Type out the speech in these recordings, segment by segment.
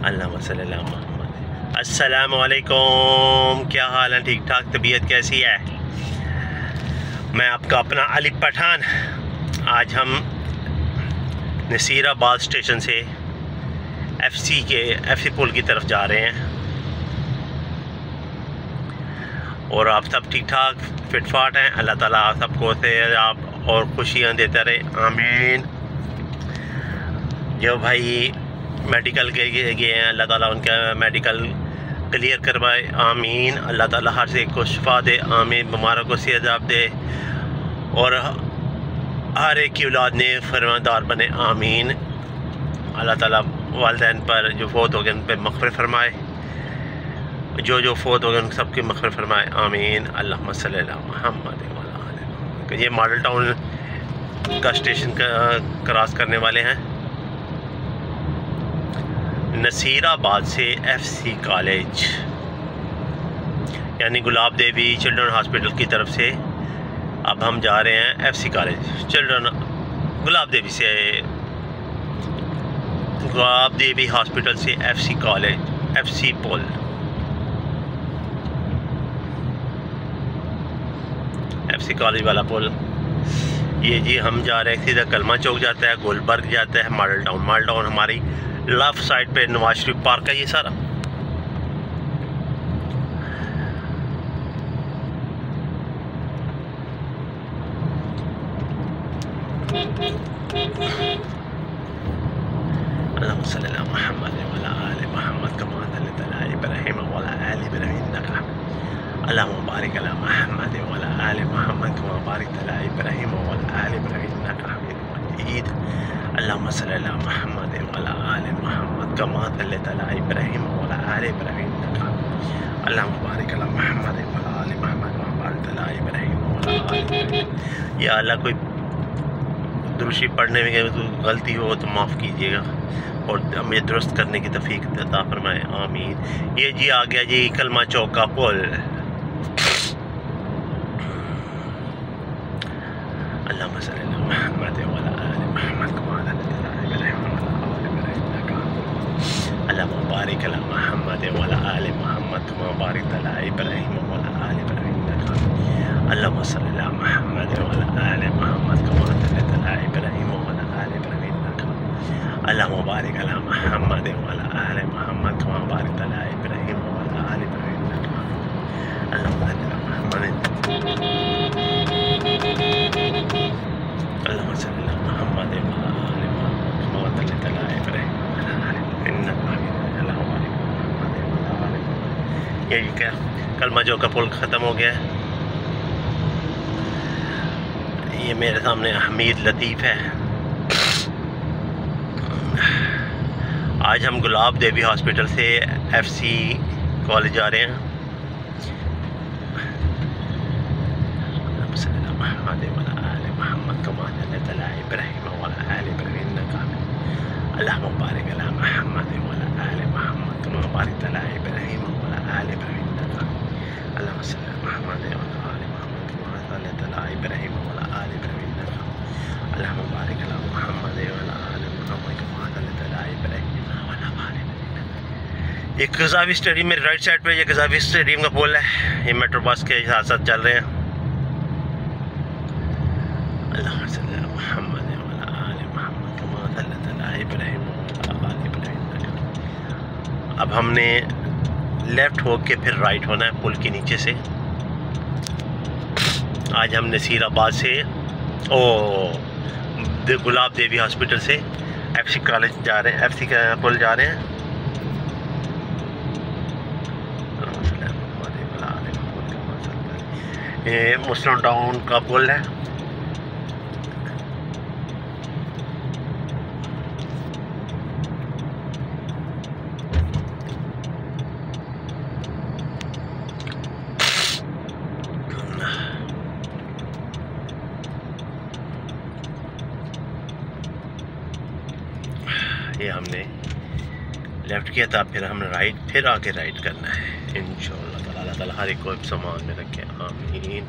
अल्लाहुम्मा सल्ली अला मुहम्मद। अस्सलामु अलैकुम, क्या हाल है? ठीक ठाक? तबीयत कैसी है? मैं आपका अपना अली पठान। आज हम नसीराबाद स्टेशन से एफसी पुल की तरफ जा रहे हैं और आप सब ठीक ठाक फिट फाट हैं। अल्लाह ताला आप सबको सेहत और खुशियाँ देता रहे, आमीन। जो भाई मेडिकल के लिए गए हैं, अल्लाह ताला उनका मेडिकल क्लियर करवाए, आमीन। अल्लाह ताला हर से को शिफा दे, आमीन। बीमारों को सेहत दे और हर एक की औलाद ने फरमादार बने, आमीन। अल्लाह ताला वालिदैन पर जो फौत हो गए उन पर मग़फ़िरत फरमाए, जो फौत हो गए उन सबकी मग़फ़िरत फरमाए, आमीन। अल्लाहुम्मा सल्ली अला मुहम्मद। ये मॉडल टाउन का स्टेशन क्रॉस करने वाले हैं। नसीराबाद से एफसी कॉलेज यानी गुलाब देवी चिल्ड्रन हॉस्पिटल की तरफ से अब हम जा रहे हैं FC college children, Gulab Devi hospital से एफसी कॉलेज, एफसी पुल। एफसी कॉलेज वाला पुल ये जी हम जा रहे हैं। सीधा कलमा चौक जाता है, गुलबर्ग जाता है, मॉडल टाउन हमारी लेफ्ट साइड पे नवाज शरीफ पार्क है ये सारा। अल्लाहुम्मा सल्ली अला मुहम्मद व अला आलि मुहम्मद कमा सल्लैता अला इब्राहीम व अला आलि इब्राहीम इन्नका हमीद। अल्लाहुम्मा बारिक अला मुहम्मद व अला आलि मुहम्मद कमा बारकता अला इब्राहीम व अला आलि इब्राहीम इन्नका हमीदुम मजीद। अल्लाहुम्मा सल्ली अला मुहम्मद व अला आलि मुहम्मद कमा सल्लैता अला इब्राहीम व अला आलि इब्राहीम इन्नका हमीद। अल्लाहुम्मा बारिक अला मुहम्मद व अला आलि मुहम्मद कमा बारकता अला इब्राहीम व अला आलि इब्राहीम। या अल्लाह कोई दुरूशी पढ़ने में गलती हो तो माफ़ कीजिएगा और हमें दुरुस्त करने की तौफीक अता फरमाए, आमीन। ये जी आ गया जी कलमा चौक का पुल। अल्लाहुम्मा सल्ली अला मुहम्मद व अला आलि मुहम्मद कमा सल्लैता अला इब्राहीम व अला आलि इब्राहीम इन्नका हमीद। अल्लाहुम्मा बारिक अला मुहम्मद व अला आलि मुहम्मद कमा बारकता अला इब्राहीम व अला आलि इब्राहीम इन्नका हमीद। अल्लाहुम्मा सल्ली अला मुहम्मद व अला आलि मुहम्मद कमा सल्लैता अला इब्राहीम व अला आलि इब्राहीम इन्नका हमीद। अल्लाहुम्मा बारिक अला मुहम्मद व अला आलि मुहम्मद कमा बारकता अला इब्राहीम व अला आलि इब्राहीम इन्नका हमीद। अल्लाहुम्मा सल्ली अला मुहम्मद अल्लाहुम्मा सल्ली अला मुहम्मद व अला आलि मुहम्मद कमा सल्लैता अला इब्राहीम व अला आलि इब्राहीम इन्नका हमीद। अल्लाहुम्मा बारिक अला मुहम्मद व अला आलि मुहम्मद। ये क्या कलमा चौक का पुल ख़त्म हो गया है। ये मेरे सामने हमीद लतीफ़ है। आज हम गुलाब देवी हॉस्पिटल से एफसी कॉलेज जा रहे हैं। अल्लाहुम्मा बारिक अला मुहम्मद व अला आलि मुहम्मद कमा बारकता अला इब्राहीम व अला आलि इब्राहीम इन्नका हमीद। अल्लाहुम्मा सल्ली अला मुहम्मद व अला आलि मुहम्मद कमा सल्लैता अला इब्राहीम व अला आलि इब्राहीम इन्नका हमीद। अल्लाहुम्मा बारिक अला मुहम्मद व अला आलि मुहम्मद कमा सल्लैता अला इब्राहीम व अला आलि इब्राहीम। एक गज़ावी स्टेडियम मेरे राइट साइड पे ये गज़ावी स्टेडियम का पुल है। ये मेट्रो बस के साथ साथ चल रहे हैं। अल्लाहुम्मा सल्ली अला मुहम्मद व अला आलि मुहम्मद कमा सल्लैता अला इब्राहीम व अला आलि इब्राहीम इन्नका हमीद। अब हमने लेफ़्ट हो के फिर राइट होना है पुल के नीचे से। आज हम नसीराबाद से गुलाब देवी हॉस्पिटल से एफसी कॉलेज जा रहे हैं, एफसी का पुल जा रहे हैं। ये मुस्लिम टाउन का पुल है। ये हमने लेफ़्ट किया था, फिर हमने राइट, फिर आगे राइट करना है इंशाअल्लाह ताला। अल्लाह ताला हर एक को सामान में रखे, आमीन।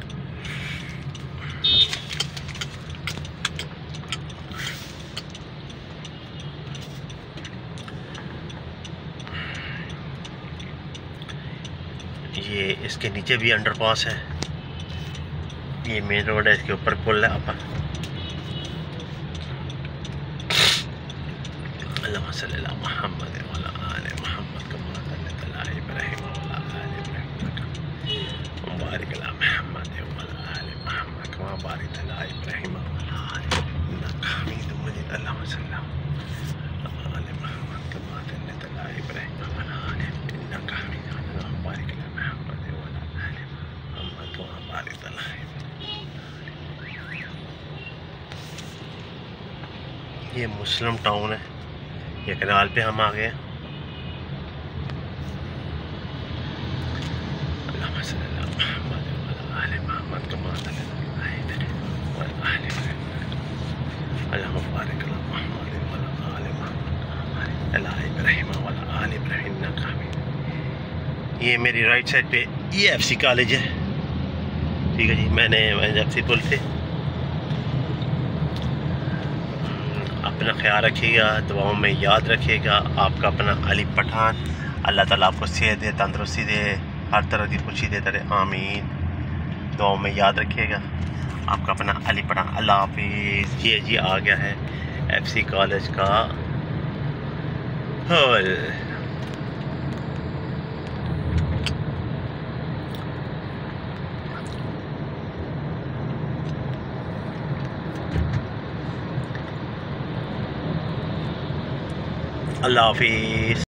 ये इसके नीचे भी अंडरपास है, ये मेन रोड है, इसके ऊपर पुल है अपर। अल्लाहुम्मा सल्ली अला मुहम्मद व अला आलि मुहम्मद कमा सल्लैता अला इब्राहीम व अला आलि इब्राहीम व बारिक अला मुहम्मद व अला आलि मुहम्मद कमा बारकता अला इब्राहीम व अला आलि इन्नका हमीदुम मजीद। अल्लाहुम्मा सल्ली अला आलि मुहम्मद कमा सल्लैता अला इब्राहीम व अला आलि इन्नका हमीदुम मजीद। अल्लाहुम्मा बारिक अला मुहम्मद व अला आलि मुहम्मद कमा बारकता अला। ये मुस्लिम टाउन है, ये कैनाल पे हम आ गए। अल्लाहुम्मा सल्ली अला मुहम्मद व अला आलि मुहम्मद कमा सल्लैता अला इब्राहीम व अला आलि इब्राहीम। अल्लाहुम्मा बारिक अला मुहम्मद व अला आलि मुहम्मद कमा बारकता अला इब्राहीम व अला आलि इब्राहीम इन्नका हमीद। ये मेरी राइट साइड पे EFC कॉलेज है, ठीक है जी। मैंने एफसी पुल से। अपना ख्याल रखिएगा, दुआओं में याद रखिएगा। आपका अपना अली पठान। अल्लाह ताला आपको सेहत दे, तंदुरुस्ती दे, हर तरह की खुशी देता रहे, आमीन। दुआओं में याद रखिएगा। आपका अपना अली पठान। अल्लाह हाफिज़। ये जी आ गया है FC कॉलेज का हॉल। अल्लाह हाफिज़।